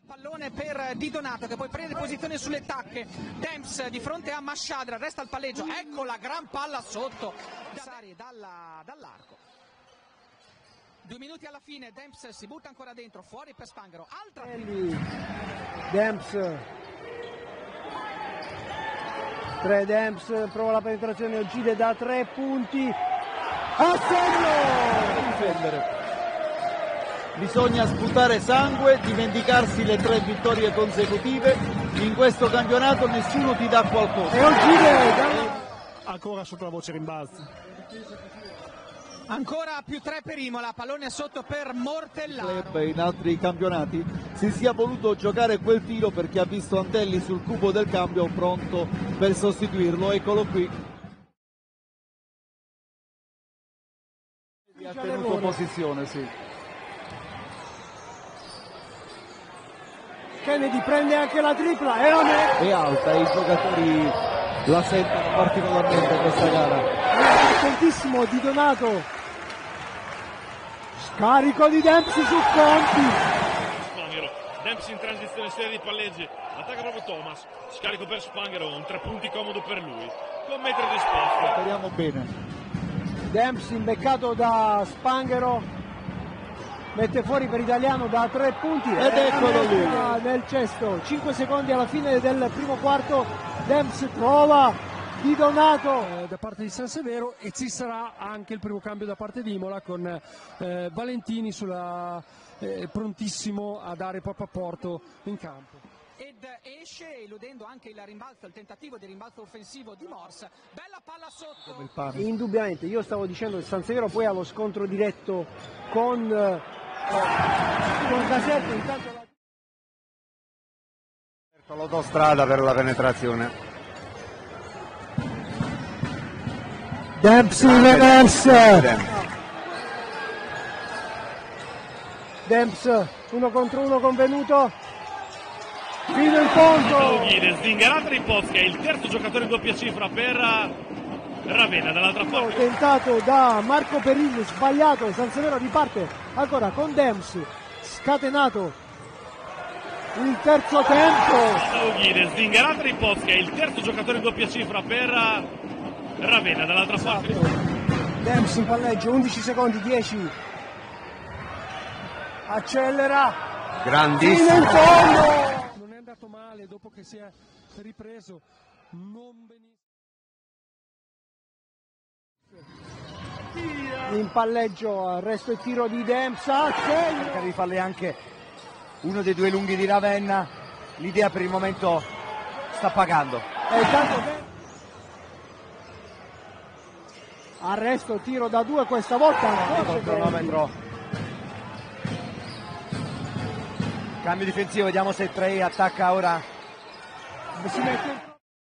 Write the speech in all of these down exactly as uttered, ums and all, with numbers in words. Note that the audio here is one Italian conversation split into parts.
Pallone per Di Donato che poi prende posizione sulle tacche. Demps di fronte a Masciadra, resta il palleggio, ecco la gran palla sotto dalla, dall'arco. Due minuti alla fine, Demps si butta ancora dentro, fuori per Spanghero, altra Demps tre, Demps prova la penetrazione, Ogide da tre punti a segno. Difendere. Bisogna sputare sangue, dimenticarsi le tre vittorie consecutive. In questo campionato nessuno ti dà qualcosa. E Ogide da... ancora sotto la voce rimbalzo. Ancora più tre per Imola, pallone sotto per Mortellaro. In altri campionati si sia voluto giocare quel tiro perché ha visto Antelli sul cubo del cambio pronto per sostituirlo. Eccolo qui. Ha tenuto posizione, sì. Kennedy prende anche la tripla e non è... È alta, i giocatori la sentono particolarmente questa gara. È attentissimo Di Donato. Scarico di Demps su Conti. Spanghero, Demps in transizione serie di palleggi, attacca proprio Thomas, scarico per Spanghero, un tre punti comodo per lui, con metri disposto. Speriamo bene. Demps imbeccato da Spanghero, mette fuori per Italiano da tre punti ed eccolo lì nel cesto. Cinque secondi alla fine del primo quarto, Demps trova Di Donato eh, da parte di San Severo, e ci sarà anche il primo cambio da parte di Imola con eh, Valentini sulla, eh, prontissimo a dare proprio apporto in campo. Ed esce eludendo anche il rimbalzo, il tentativo di rimbalzo offensivo di Morse. Bella palla sotto. Indubbiamente, io stavo dicendo che San Severo poi ha lo scontro diretto con, eh, con Casetto. Intanto la... l'autostrada per la penetrazione. Demps in reverse. Demps uno contro uno convenuto fino in fondo. Ogide szingarata di Poz, che è il terzo giocatore in doppia cifra per Ravenna dall'altra parte. Tentato da Marco Perilli, sbagliato. San Severo riparte ancora con Demps, scatenato il terzo tempo. Ogide szingarata di Poz, che è il terzo giocatore in doppia cifra per Ravenna dall'altra parte. Demps in palleggio, undici secondi, dieci, accelera, grandissimo. Non è andato male dopo che si è ripreso, non benissimo. In palleggio, arresto e tiro di Demps, accelera. Cerca di farle anche uno dei due lunghi di Ravenna, l'idea per il momento sta pagando. E tanto arresto, tiro da due, questa volta il cronometro. Cambio difensivo, vediamo se Trey attacca ora. Si mette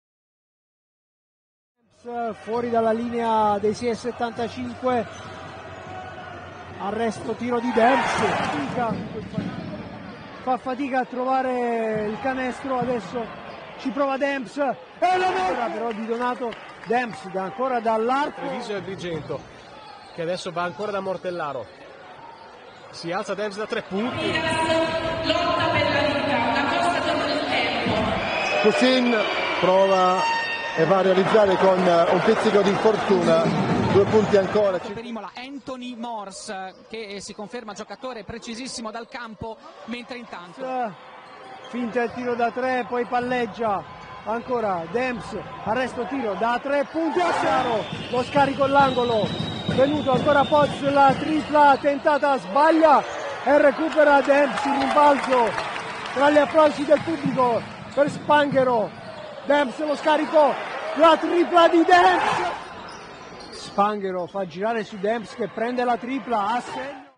fuori dalla linea dei sei e settantacinque. Arresto, tiro di Demps. Fatica. Fa fatica a trovare il canestro, adesso ci prova Demps e lo mette, però Di Donato. Demps da ancora dall'arco. Treviso e Agrigento, che adesso va ancora da Mortellaro. Si alza Demps da tre punti. Lotta per la vita, una cosa dopo il tempo. Cusin prova e va a realizzare con un pizzico di fortuna due punti ancora. Per Imola Anthony Morse, che si conferma giocatore precisissimo dal campo, mentre intanto finta il tiro da tre, poi palleggia. Ancora Demps, arresto, tiro da tre punti a Chiaro, lo scarico all'angolo, venuto ancora Poz, la tripla tentata, sbaglia e recupera Demps, il rimbalzo tra gli applausi del pubblico per Spanghero. Demps, lo scarico, la tripla di Demps. Spanghero fa girare su Demps che prende la tripla a segno.